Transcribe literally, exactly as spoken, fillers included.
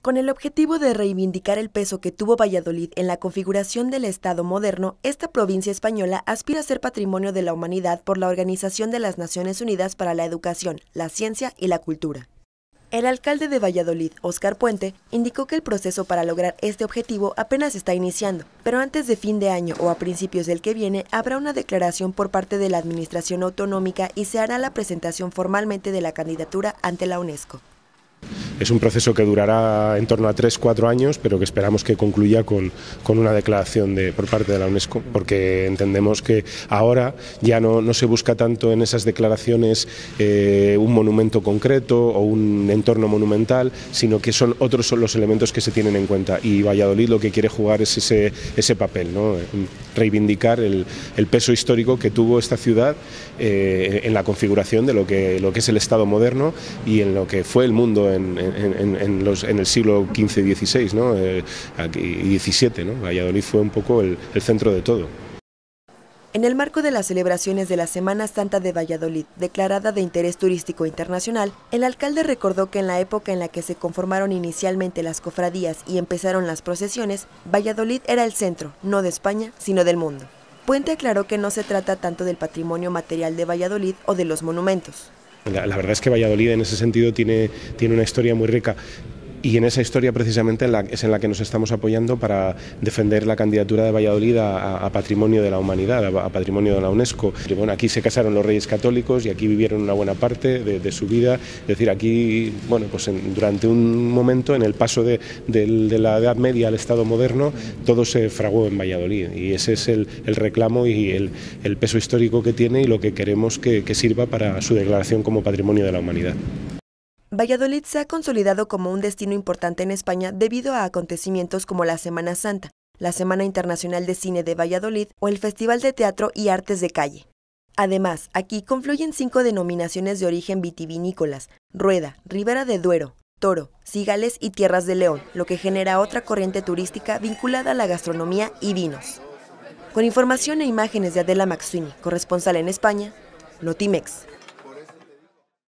Con el objetivo de reivindicar el peso que tuvo Valladolid en la configuración del Estado moderno, esta provincia española aspira a ser Patrimonio de la Humanidad por la Organización de las Naciones Unidas para la Educación, la Ciencia y la Cultura. El alcalde de Valladolid, Óscar Puente, indicó que el proceso para lograr este objetivo apenas está iniciando, pero antes de fin de año o a principios del que viene habrá una declaración por parte de la Administración Autonómica y se hará la presentación formalmente de la candidatura ante la UNESCO. Es un proceso que durará en torno a tres cuatro años, pero que esperamos que concluya con, con una declaración de, por parte de la UNESCO, porque entendemos que ahora ya no, no se busca tanto en esas declaraciones eh, un monumento concreto o un entorno monumental, sino que son otros son los elementos que se tienen en cuenta. Y Valladolid lo que quiere jugar es ese, ese papel, ¿no? Reivindicar el, el peso histórico que tuvo esta ciudad eh, en la configuración de lo que, lo que es el Estado moderno y en lo que fue el mundo en, en, en, los, en el siglo quince y dieciséis, ¿no? eh, y diecisiete, ¿no? Valladolid fue un poco el, el centro de todo. En el marco de las celebraciones de la Semana Santa de Valladolid, declarada de interés turístico internacional, el alcalde recordó que en la época en la que se conformaron inicialmente las cofradías y empezaron las procesiones, Valladolid era el centro, no de España, sino del mundo. Puente aclaró que no se trata tanto del patrimonio material de Valladolid o de los monumentos. La, la verdad es que Valladolid en ese sentido tiene, tiene una historia muy rica. Y en esa historia precisamente en la, es en la que nos estamos apoyando para defender la candidatura de Valladolid a, a, a Patrimonio de la Humanidad, a, a Patrimonio de la UNESCO. Y bueno, aquí se casaron los Reyes Católicos y aquí vivieron una buena parte de, de su vida. Es decir, aquí, bueno, pues en, durante un momento, en el paso de, de, de la Edad Media al Estado moderno, todo se fraguó en Valladolid. Y ese es el, el reclamo y el, el peso histórico que tiene y lo que queremos que, que sirva para su declaración como Patrimonio de la Humanidad. Valladolid se ha consolidado como un destino importante en España debido a acontecimientos como la Semana Santa, la Semana Internacional de Cine de Valladolid o el Festival de Teatro y Artes de Calle. Además, aquí confluyen cinco denominaciones de origen vitivinícolas: Rueda, Ribera de Duero, Toro, Cigales y Tierras de León, lo que genera otra corriente turística vinculada a la gastronomía y vinos. Con información e imágenes de Adela Maxwini, corresponsal en España, Notimex.